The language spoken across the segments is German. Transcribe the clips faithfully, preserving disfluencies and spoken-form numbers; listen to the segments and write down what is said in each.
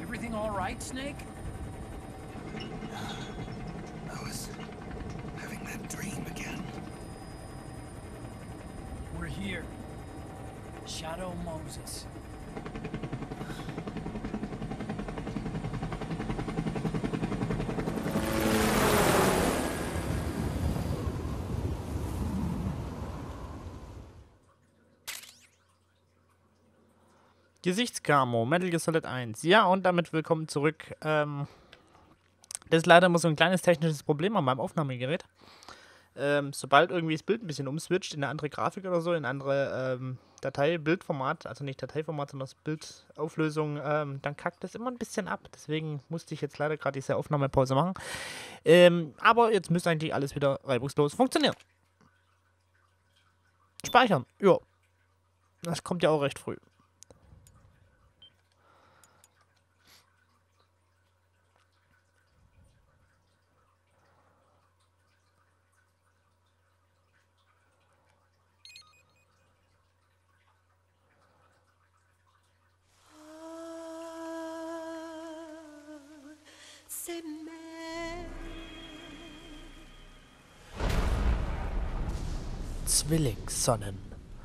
Everything all right, Snake? I was having that dream again. We're here. Shadow Moses. Gesichtscamo, Metal Gear Solid eins. Ja, und damit willkommen zurück. Ähm, das ist leider immer so ein kleines technisches Problem an meinem Aufnahmegerät. Ähm, sobald irgendwie das Bild ein bisschen umswitcht in eine andere Grafik oder so, in eine andere ähm, Datei, Bildformat, also nicht Dateiformat, sondern das Bildauflösung, ähm, dann kackt das immer ein bisschen ab. Deswegen musste ich jetzt leider gerade diese Aufnahmepause machen. Ähm, aber jetzt müsste eigentlich alles wieder reibungslos funktionieren. Speichern, ja. Das kommt ja auch recht früh. Zwillingssonnen.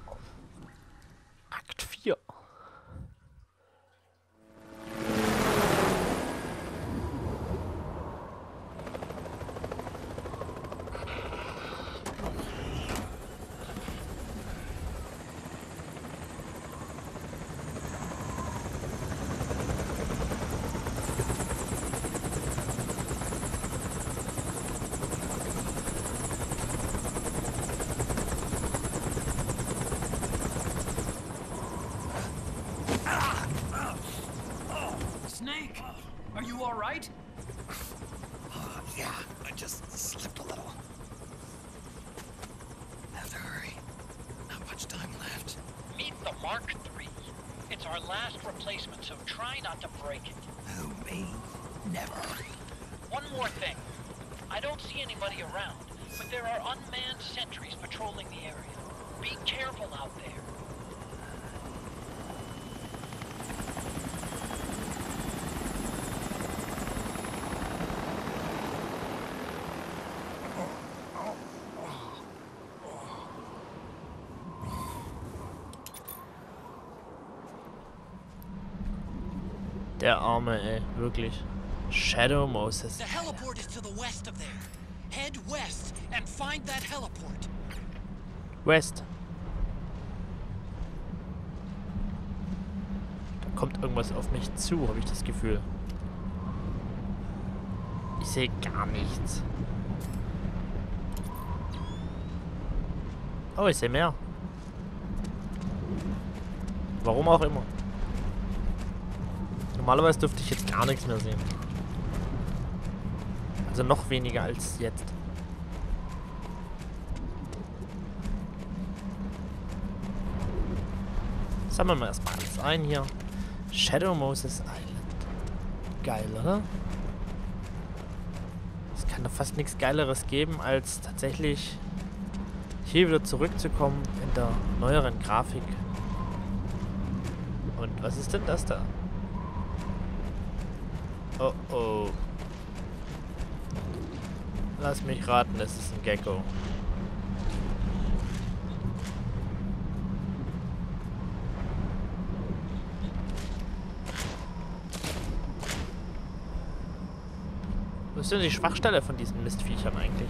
Akt vier. Snake, are you all right? Uh, yeah, I just slipped a little. Have to hurry. Not much time left. Meet the Mark three. It's our last replacement, so try not to break it. Who, me? Never. One more thing. I don't see anybody around, but there are unmanned sentries patrolling the area. Be careful out there. Der Arme, ey, wirklich. Shadow Moses. The heliport is to the west of there. Head west and find that heliport. West. Da kommt irgendwas auf mich zu, habe ich das Gefühl. Ich sehe gar nichts. Oh, ich sehe mehr. Warum auch immer. Normalerweise dürfte ich jetzt gar nichts mehr sehen. Also noch weniger als jetzt. Sammeln wir erstmal alles ein hier. Shadow Moses Island. Geil, oder? Es kann doch fast nichts Geileres geben, als tatsächlich hier wieder zurückzukommen in der neueren Grafik. Und was ist denn das da? Oh oh. Lass mich raten, es ist ein Gecko. Wo ist denn die Schwachstelle von diesen Mistviechern eigentlich?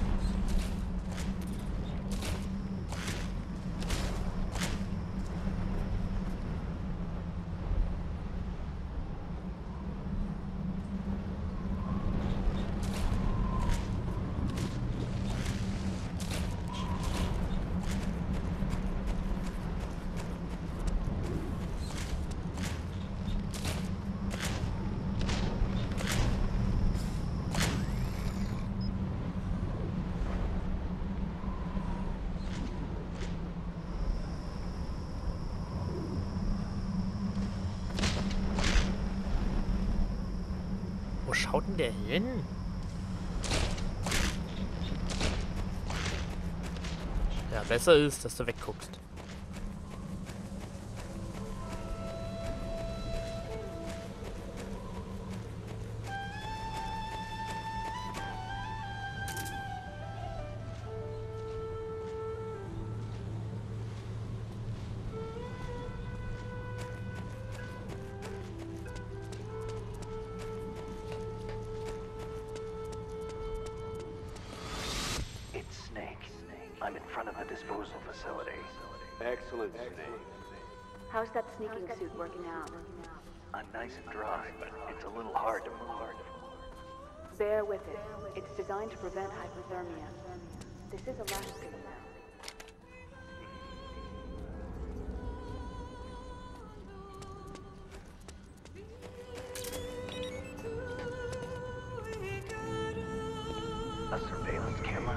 Wo schaut denn der hin? Ja, besser ist, dass du wegguckst. I'm in front of the disposal facility. Excellent, Snake. How's that sneaking suit working out? I'm nice and dry, but it's a little hard to move. Bear with it. It's designed to prevent hypothermia. This is a last thing. A surveillance camera?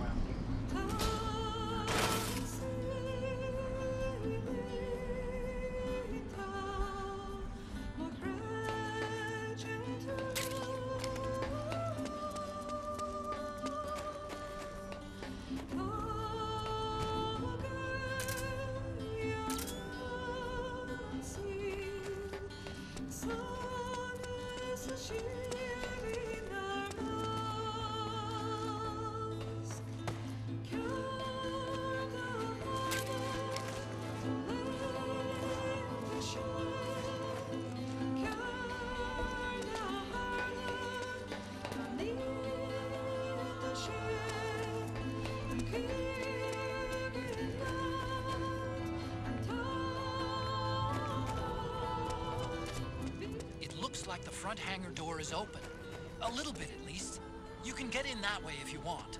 Like the front hangar door is open. A little bit, at least. You can get in that way if you want.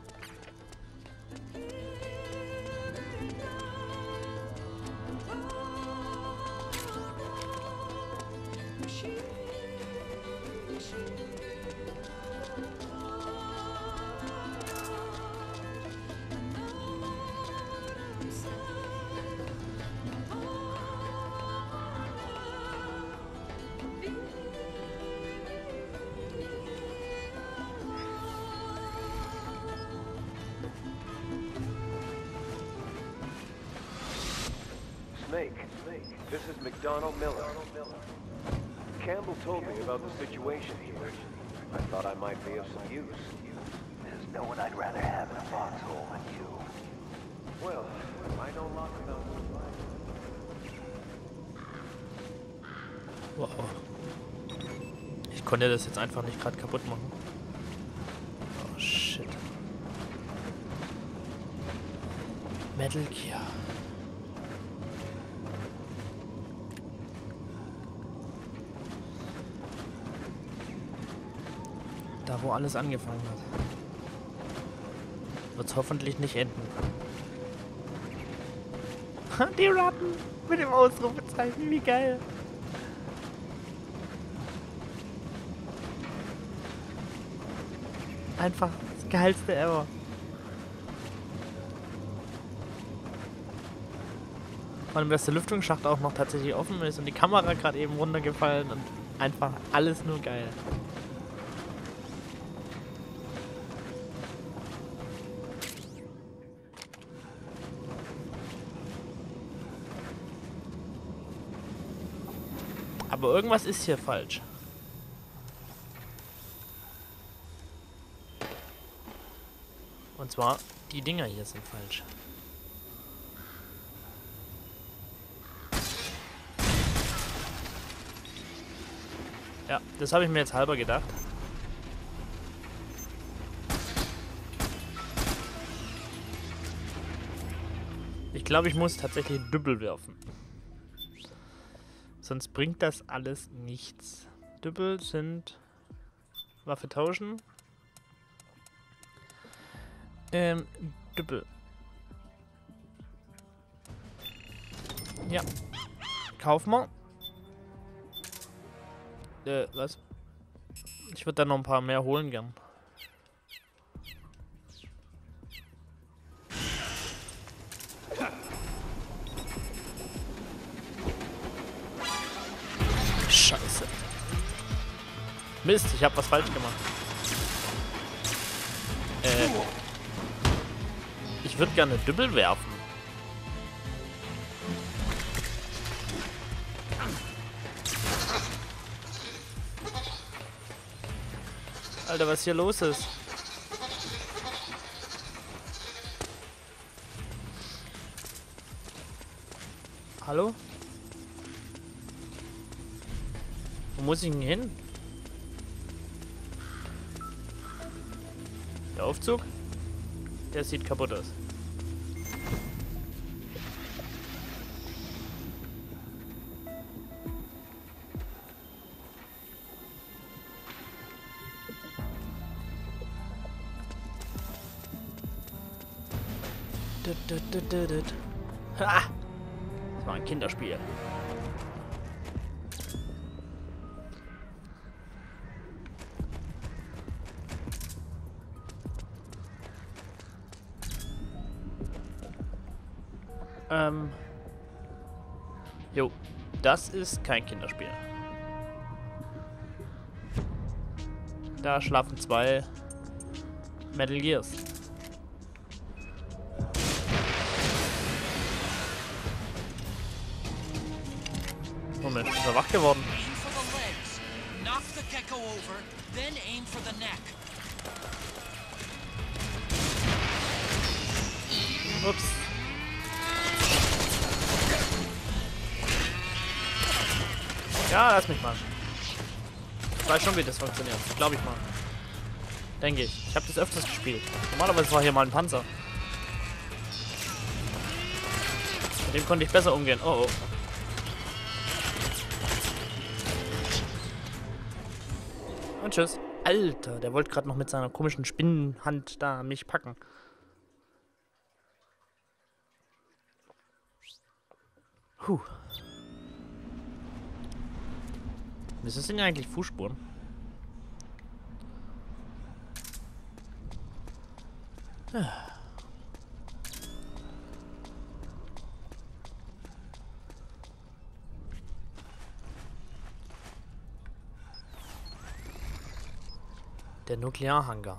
Snake, Snake, this is McDonald Miller. Campbell told me about the situation here. I thought I might be of some use. There's no one I'd rather have in a foxhole than you. Well, I know lots about Wow. Ich konnte das jetzt einfach nicht gerade kaputt machen. Oh shit. Metal Gear. Da, wo alles angefangen hat. Wird's hoffentlich nicht enden. Die Ratten mit dem Ausrufezeichen, wie geil. Einfach das geilste ever. Vor allem, dass der Lüftungsschacht auch noch tatsächlich offen ist und die Kamera gerade eben runtergefallen und einfach alles nur geil. Aber irgendwas ist hier falsch. Und zwar, die Dinger hier sind falsch. Ja, das habe ich mir jetzt halber gedacht. Ich glaube, ich muss tatsächlich Dübbel werfen. Sonst bringt das alles nichts. Dübbel sind Waffe tauschen. Ähm, Dübbel. Ja. Kaufen wir. Äh, was? Ich würde da noch ein paar mehr holen gern. Scheiße. Mist, ich habe was falsch gemacht. Äh. Ich würde gerne Dübbel werfen. Alter, was hier los ist? Hallo? Wo muss ich denn hin? Der Aufzug? Der sieht kaputt aus. Ha! Das war ein Kinderspiel. Ähm. Jo, das ist kein Kinderspiel. Da schlafen zwei Metal Gears. Moment, ist er wach geworden? Aim for the legs. Knock the gecko over, then aim for the neck. Ups. Ja, lass mich mal. Ich weiß schon, wie das funktioniert. Glaube ich mal. Denke ich. Ich habe das öfters gespielt. Normalerweise war hier mal ein Panzer. Mit dem konnte ich besser umgehen. Oh oh. Und tschüss. Alter, der wollte gerade noch mit seiner komischen Spinnenhand da mich packen. Puh. Was sind denn eigentlich Fußspuren? Ah. Der Nuklearhangar.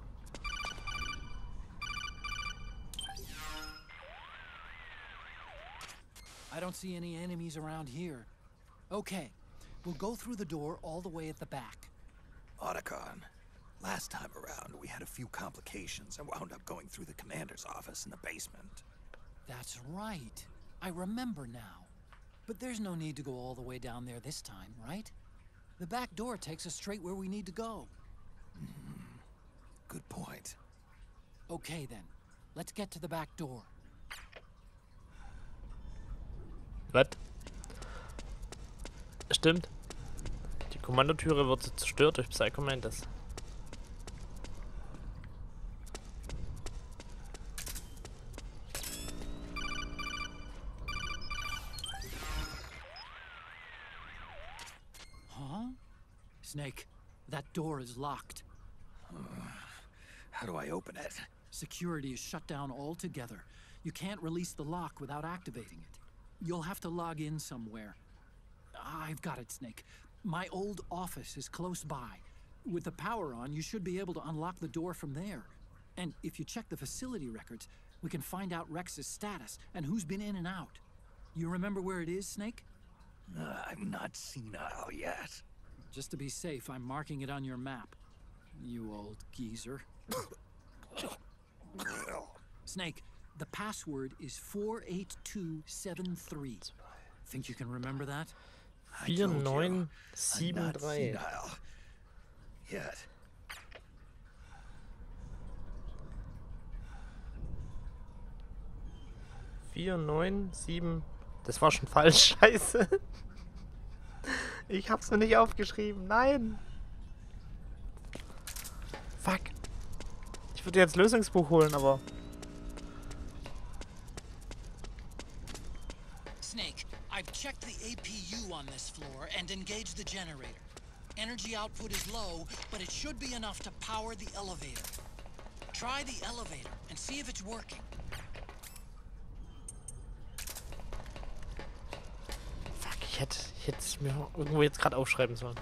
I don't see any enemies around here. Okay, we'll go through the door all the way at the back. Otacon, last time around we had a few complications and wound up going through the commander's office in the basement. That's right. I remember now. But there's no need to go all the way down there this time, right? The back door takes us straight where we need to go. Mm, good point. Okay then, let's get to the back door. Was? Stimmt. Die Kommandotüre wird zerstört durch Psycho Mantis. Huh? Snake, that door is locked. Uh, how do I open it? Security is shut down altogether. You can't release the lock without activating it. You'll have to log in somewhere. I've got it, Snake. My old office is close by. With the power on, you should be able to unlock the door from there. And if you check the facility records, we can find out Rex's status and who's been in and out. You remember where it is, Snake? Uh, I'm not senile yet. Just to be safe, I'm marking it on your map. You old geezer. Snake, the password is four eight two seven three. Think you can remember that? vier neun sieben drei. Yet. vier neun sieben. Das war schon falsch. Scheiße. Ich hab's mir nicht aufgeschrieben. Nein. Fuck. Ich würde jetzt Lösungsbuch holen, aber... Snake, I've checked the A P U on this floor and engaged the generator. Energy output is low, but it should be enough to power the elevator. Try the elevator and see if it's working. Fuck, ich hätte ich hätte es mir irgendwo jetzt gerade aufschreiben sollen.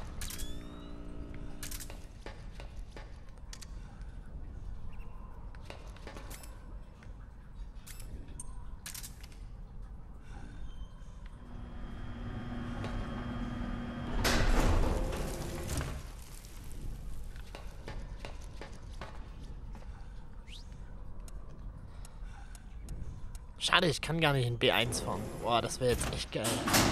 Schade, ich kann gar nicht in B eins fahren. Boah, das wäre jetzt echt geil.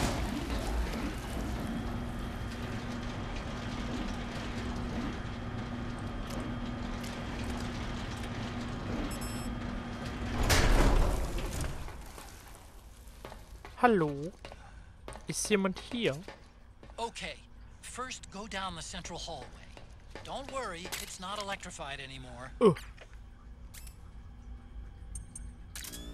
Hallo? Ist jemand hier? Okay, first go down the central hallway. Don't worry, it's not electrified anymore. Oh.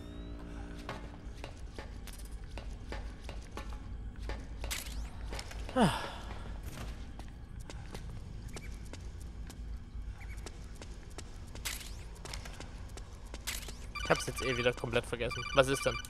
Ich hab's jetzt eh wieder komplett vergessen. Was ist denn?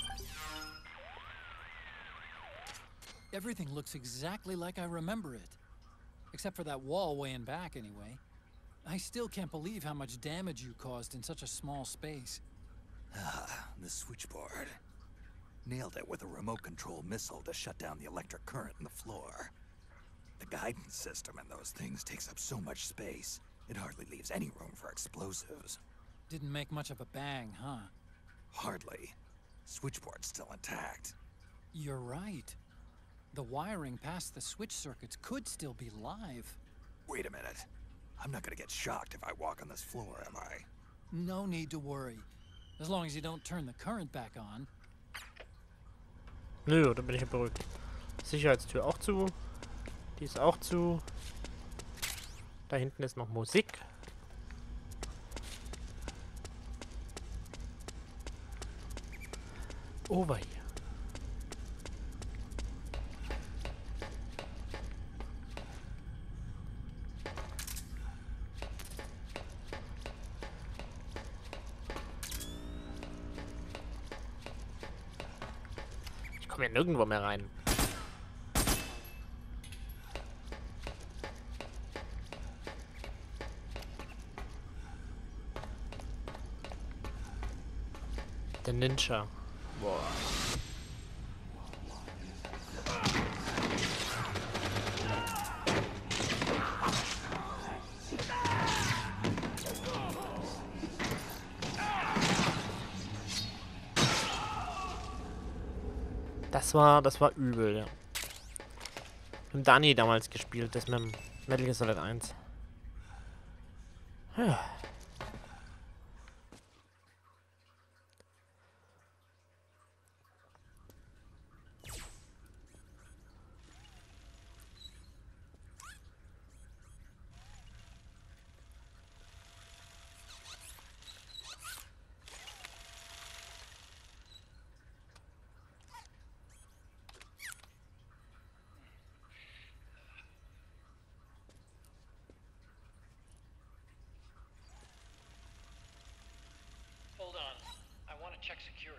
Everything looks exactly like I remember it. Except for that wall way in back, anyway. I still can't believe how much damage you caused in such a small space. Ah, the switchboard. Nailed it with a remote control missile to shut down the electric current in the floor. The guidance system in those things takes up so much space, it hardly leaves any room for explosives. Didn't make much of a bang, huh? Hardly. Switchboard's still intact. You're right. The wiring past the switch circuits could still be live. Wait a minute. I'm not gonna get shocked if I walk on this floor, am I? No need to worry. As long as you don't turn the current back on. Nö, da bin ich ja beruhigt. Sicherheitstür auch zu. Die ist auch zu. Da hinten ist noch Musik. Oh wei. Ich komme ja nirgendwo mehr rein. Der Ninja. Boah. Das war, das war übel, ja. Mit dem Dani damals gespielt, das mit dem Metal Gear Solid eins. Ja. Hold on. I want to check security.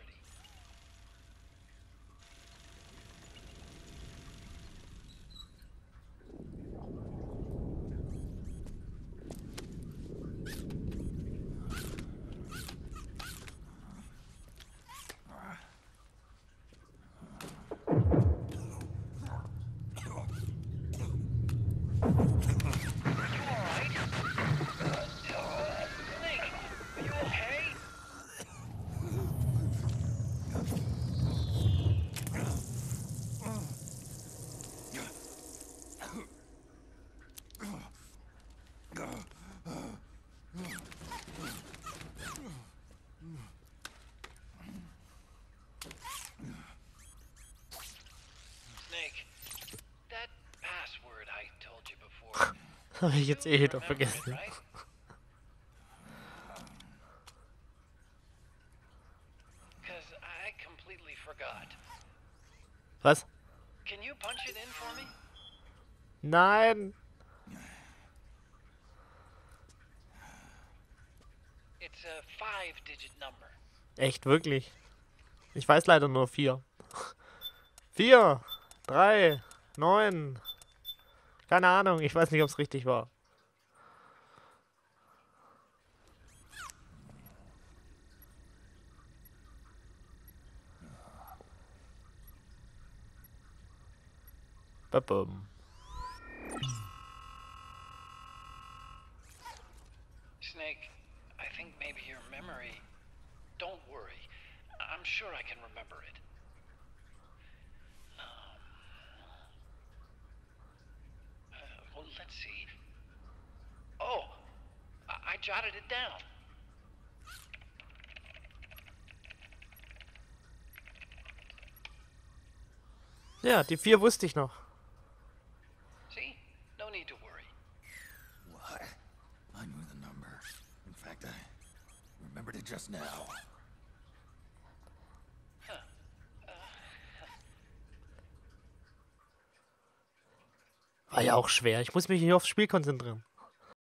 That password I told you before. Habe ich jetzt eh wieder vergessen. Because I completely forgot. Was? Can you punch it in for me? Nein. It's a five-digit number. Echt, wirklich? Ich weiß leider nur vier. Vier, drei, neun. Keine Ahnung, ich weiß nicht, ob es richtig war. Ba-bum. Snake, I think maybe your memory... Don't worry. I'm sure I can remember it. Um, uh, well, let's see. Oh! I, I jotted it down. Ja, die vier wusste ich noch. See? No need to worry. What? I knew the number. In fact, I remembered it just now. War ja auch schwer. Ich muss mich hier aufs Spiel konzentrieren.